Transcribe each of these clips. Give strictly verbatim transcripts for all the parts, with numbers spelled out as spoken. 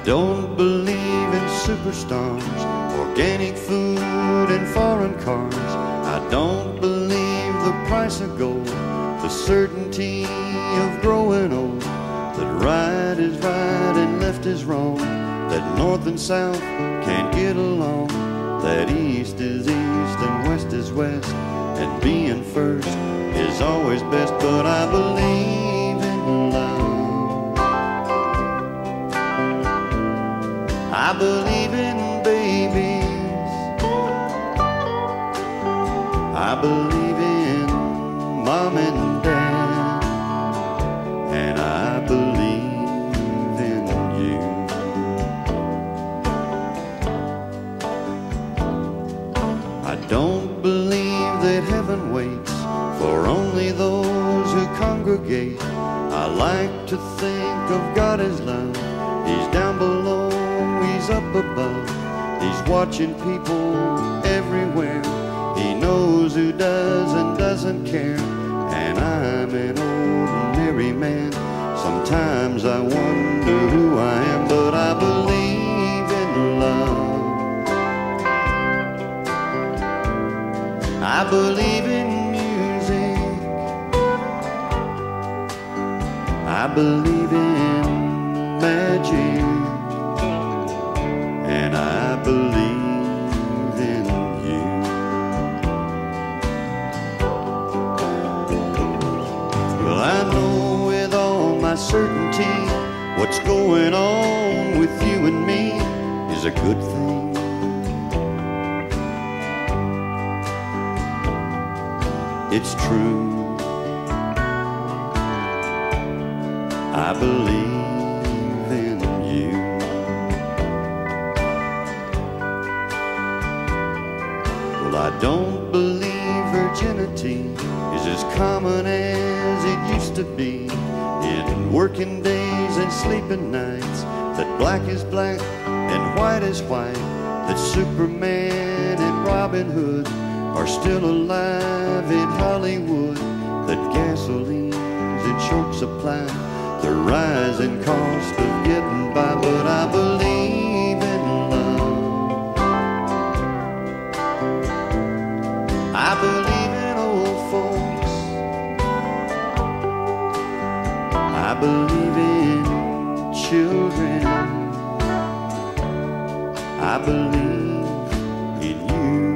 don't believe in superstars, organic food and foreign cars. I don't believe the price of gold, the certainty of growing old, that right is right and left is wrong, that north and south can't get along, that east is east and west is west, and being first is always best. But I believe in love, I believe in babies, I believe in mom and dad, and I believe in you. I don't believe that heaven waits for only those who congregate. I like to think of God as love. He's down below, He's up above. He's watching people everywhere. He knows who does and doesn't care. And I'm an ordinary man. Sometimes I wonder who I am, but I believe in love. I believe in music, I believe in magic, and I believe in you. Well, I know with all my certainty what's going on with you and me is a good thing. It's true, I believe in you. Well, I don't believe virginity is as common as it used to be, in working days and sleeping nights, that black is black and white is white, that Superman and Robin Hood are still alive in Hollywood, that gasoline's in short supply, the rising cost of getting by. But I believe in love, I believe in old folks, I believe in children, I believe in you.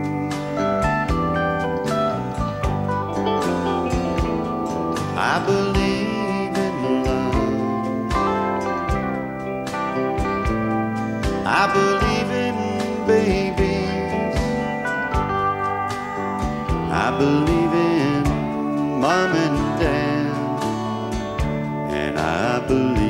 I believe in love, I believe in babies, I believe in mom and dad, and I believe